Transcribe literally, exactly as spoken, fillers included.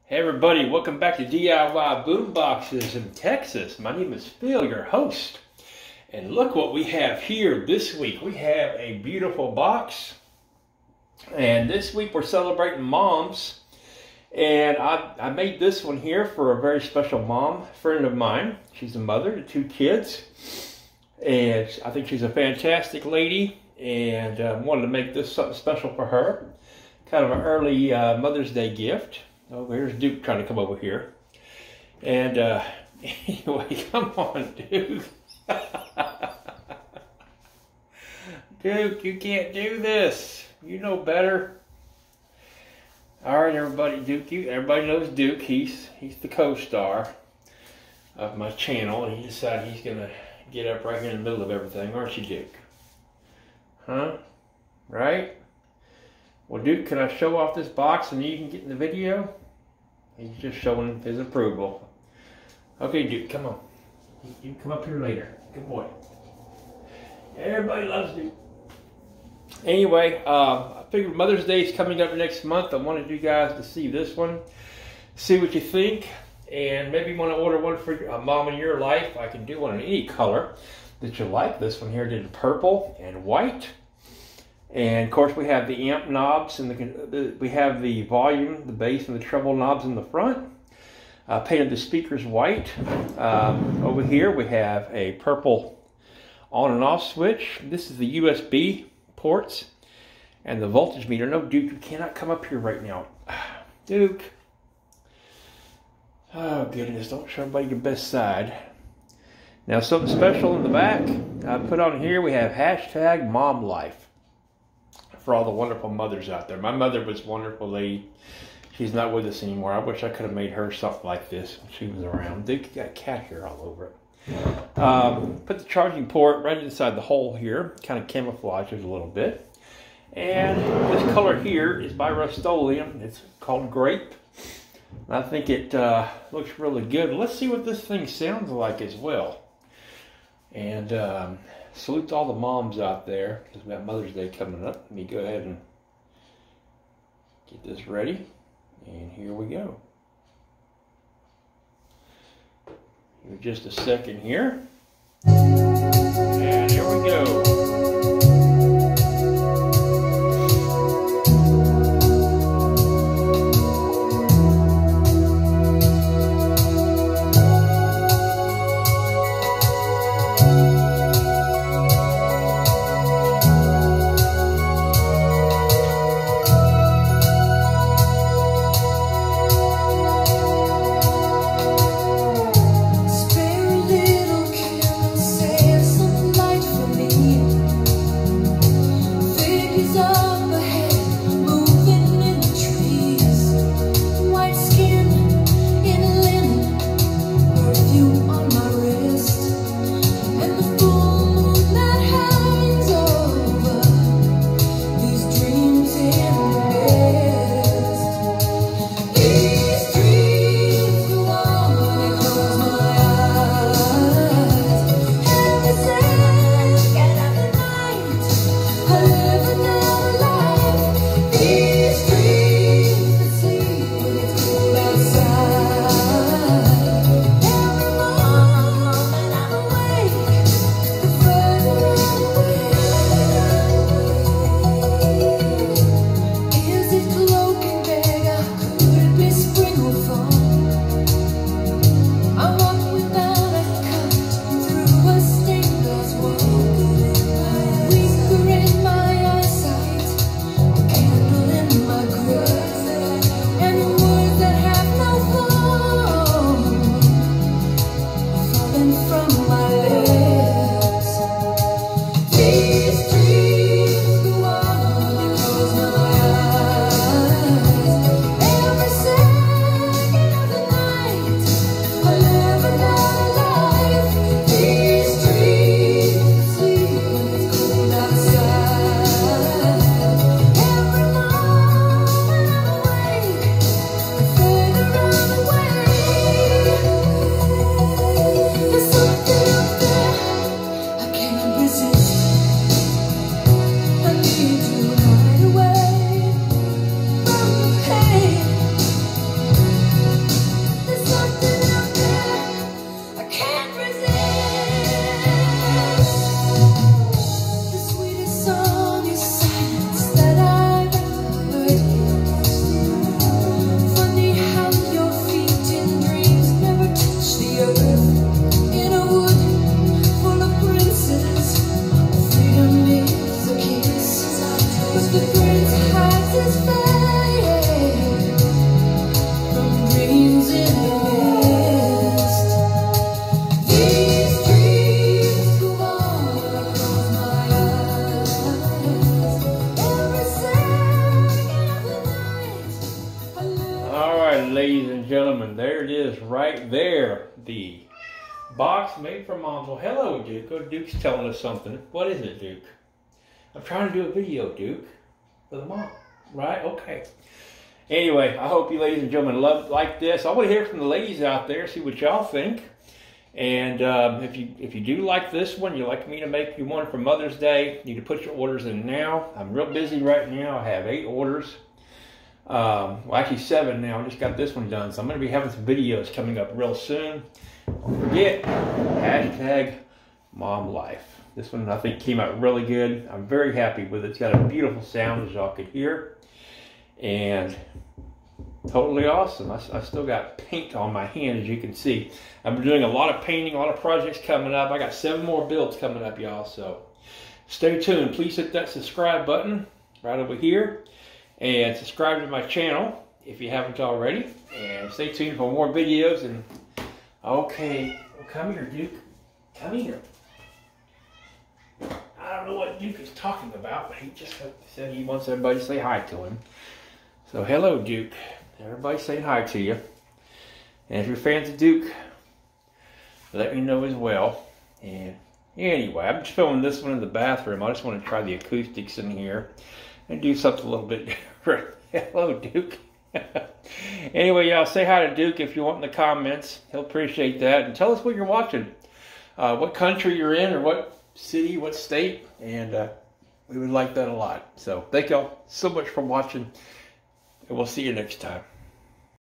Hey everybody, welcome back to D I Y Boomboxes in Texas. My name is Phil, your host. And look what we have here this week. We have a beautiful box. And this week we're celebrating moms. And I, I made this one here for a very special mom, friend of mine. She's a mother to two kids. And I think she's a fantastic lady. And I uh, wanted to make this something special for her. Kind of an early uh, Mother's Day gift. Oh, here's Duke trying to come over here. And uh, anyway, come on, Duke. Duke, you can't do this. You know better. All right, everybody, Duke. You, everybody knows Duke. He's he's the co-star of my channel, and he decided he's gonna get up right here in the middle of everything, aren't you, Duke? Huh? Right? Well, Duke, can I show off this box and you can get in the video? He's just showing his approval. Okay, Duke, come on. You can come up here later. Good boy. Everybody loves Duke. Anyway, uh, I figured Mother's Day is coming up next month. I wanted you guys to see this one, see what you think, and maybe want to order one for a mom in your life. I can do one in any color that you like. This one here did purple and white. And of course we have the amp knobs and the, the we have the volume, the bass, and the treble knobs in the front. Uh, painted the speakers white. Um, over here we have a purple on and off switch. This is the U S B ports and the voltage meter. No, Duke, you cannot come up here right now. Duke. Oh goodness, don't show everybody your best side. Now something special in the back. I put on here we have hashtag mom life. For all the wonderful mothers out there. My mother was a wonderful lady. She's not with us anymore. I wish I could have made her something like this when she was around. Duke, you got cat hair all over it. Um, put the charging port right inside the hole here. Kind of camouflages a little bit. And this color here is by Rust-Oleum. It's called Grape. I think it uh, looks really good. Let's see what this thing sounds like as well. And um, salute to all the moms out there, because we have Mother's Day coming up. Let me go ahead and get this ready. And here we go. Give just a second here. And here we go. right, ladies and gentlemen, there it is right there. The box made for Mom. Well, hello, Duke. Oh, Duke's telling us something. What is it, Duke? I'm trying to do a video, Duke, for the mom. Right? Okay. Anyway, I hope you ladies and gentlemen love like this. I want to hear from the ladies out there, see what y'all think. And um, if you if you do like this one, you'd like me to make you one for Mother's Day, you need to put your orders in now. I'm real busy right now. I have eight orders. Um, well, actually seven now. I just got this one done. So I'm going to be having some videos coming up real soon. Don't forget, hashtag Mom Life. This one I think came out really good. I'm very happy with it. It's got a beautiful sound, as y'all could hear. And totally awesome. I, I still got paint on my hand, as you can see. I've been doing a lot of painting, a lot of projects coming up. I got seven more builds coming up, y'all. So stay tuned. Please hit that subscribe button right over here. And subscribe to my channel if you haven't already. And stay tuned for more videos. And okay, well, come here, Duke. Come here. I don't know what Duke is talking about, but he just said he wants everybody to say hi to him. So hello, Duke. Everybody say hi to you. And if you're fans of Duke, let me know as well. And anyway, I'm just filming this one in the bathroom. I just want to try the acoustics in here and do something a little bit different. Hello, Duke. Anyway, y'all say hi to Duke if you want in the comments. He'll appreciate that. And tell us what you're watching. Uh, what country you're in, or what city, what state. And uh, we would like that a lot. So thank y'all so much for watching. And we'll see you next time.